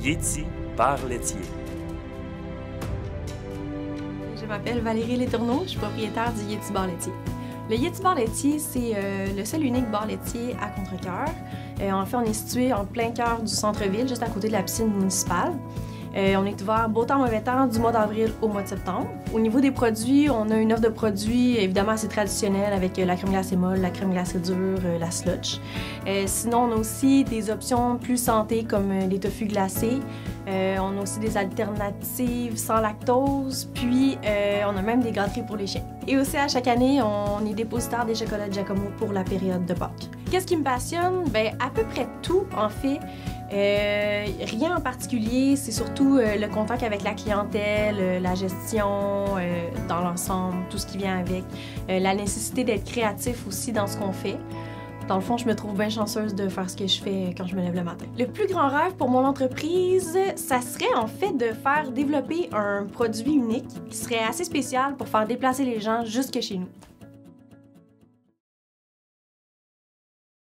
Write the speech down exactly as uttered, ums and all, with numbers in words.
Yéti bar laitier. Je m'appelle Valérie Letourneau, je suis propriétaire du Yéti bar laitier. Le Yéti bar laitier, c'est euh, le seul unique bar laitier à Contrecœur. Euh, en fait, on est situé en plein cœur du centre-ville, juste à côté de la piscine municipale. Euh, on est ouvert beau temps, mauvais temps, du mois d'avril au mois de septembre. Au niveau des produits, on a une offre de produits évidemment assez traditionnelle avec la crème glacée molle, la crème glacée dure, la slotch. Euh, sinon, on a aussi des options plus santé comme les tofu glacés. Euh, on a aussi des alternatives sans lactose, puis euh, on a même des gâteries pour les chiens. Et aussi, à chaque année, on est dépositaire des chocolats Giacomo pour la période de Pâques. Qu'est-ce qui me passionne? Bien, à peu près tout, en fait. Euh, rien en particulier, c'est surtout euh, le contact avec la clientèle, euh, la gestion euh, dans l'ensemble, tout ce qui vient avec, euh, la nécessité d'être créatif aussi dans ce qu'on fait. Dans le fond, je me trouve bien chanceuse de faire ce que je fais quand je me lève le matin. Le plus grand rêve pour mon entreprise, ça serait en fait de faire développer un produit unique qui serait assez spécial pour faire déplacer les gens jusque chez nous.